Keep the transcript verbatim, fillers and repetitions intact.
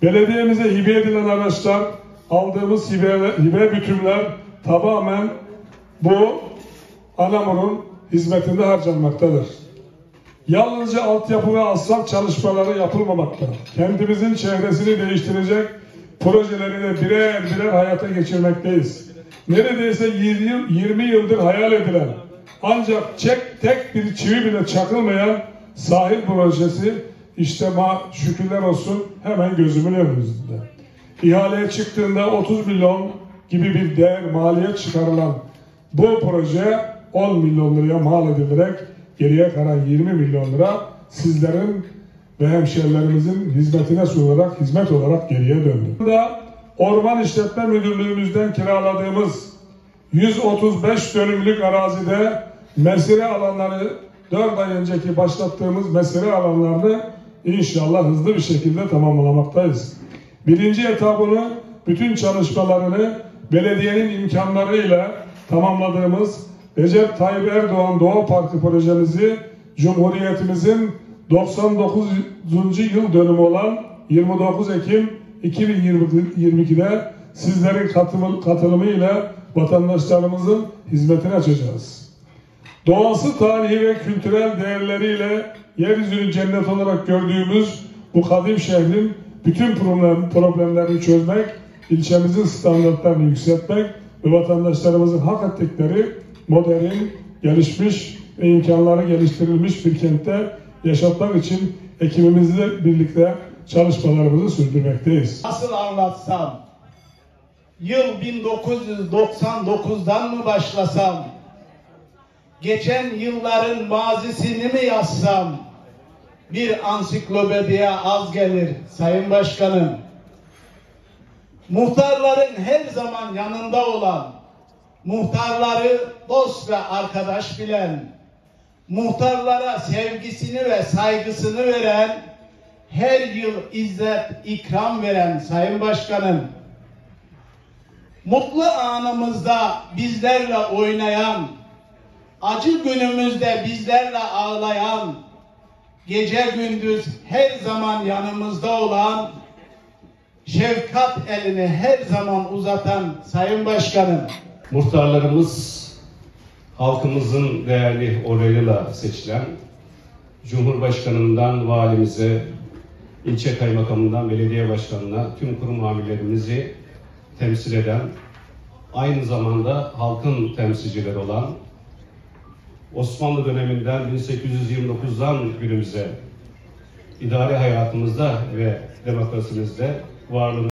Belediyemize hibe edilen araçlar, aldığımız hibe, hibe bütünler tamamen bu Anamur'un hizmetinde harcanmaktadır. Yalnızca altyapı ve asfalt çalışmaları yapılmamakta. Kentimizin çevresini değiştirecek projeleri de birer birer hayata geçirmekteyiz. Neredeyse yirmi yıldır hayal edilen ancak çek, tek bir çivi bile çakılmayan sahil projesi işte ma şükürler olsun hemen gözümün önünde. İhaleye çıktığında otuz milyon gibi bir değer maliyet çıkarılan bu proje on milyon liraya mal edilerek geriye kalan yirmi milyon lira sizlerin ve hemşehrilerimizin hizmetine sunularak hizmet olarak geriye döndü. Burada Orman İşletme Müdürlüğümüzden kiraladığımız yüz otuz beş dönümlük arazide mesire alanları dört ay önceki başlattığımız mesire alanlarını inşallah hızlı bir şekilde tamamlamaktayız. Birinci etabını bütün çalışmalarını belediyenin imkanlarıyla tamamladığımız Recep Tayyip Erdoğan Doğa Parkı projemizi Cumhuriyetimizin doksan dokuzuncu yıl dönümü olan yirmi dokuz Ekim iki bin yirmi iki'de sizlerin katılımıyla vatandaşlarımızın hizmetine açacağız. Doğası, tarihi ve kültürel değerleriyle yeryüzünü cennet olarak gördüğümüz bu kadim şehrin bütün problem, problemlerini çözmek, ilçemizin standartlarını yükseltmek ve vatandaşlarımızın hak ettikleri modern, gelişmiş ve imkanları geliştirilmiş bir kentte yaşatmak için ekibimizle birlikte çalışmalarımızı sürdürmekteyiz. Nasıl anlatsam, yıl bin dokuz yüz doksan dokuz'dan mı başlasam, geçen yılların mazisini mi yazsam, bir ansiklopediye az gelir Sayın Başkanım. Muhtarların her zaman yanında olan, muhtarları dost ve arkadaş bilen, muhtarlara sevgisini ve saygısını veren, her yıl izzet, ikram veren Sayın Başkanım, mutlu anımızda bizlerle oynayan, acı günümüzde bizlerle ağlayan, gece gündüz her zaman yanımızda olan, şefkat elini her zaman uzatan Sayın Başkanım. Muhtarlarımız halkımızın değerli oylarıyla seçilen, Cumhurbaşkanından valimize, ilçe kaymakamından belediye başkanına tüm kurum amirlerimizi temsil eden, aynı zamanda halkın temsilcileri olan, Osmanlı döneminden bin sekiz yüz yirmi dokuz'dan günümüze idari hayatımızda ve demokrasimizde varlığını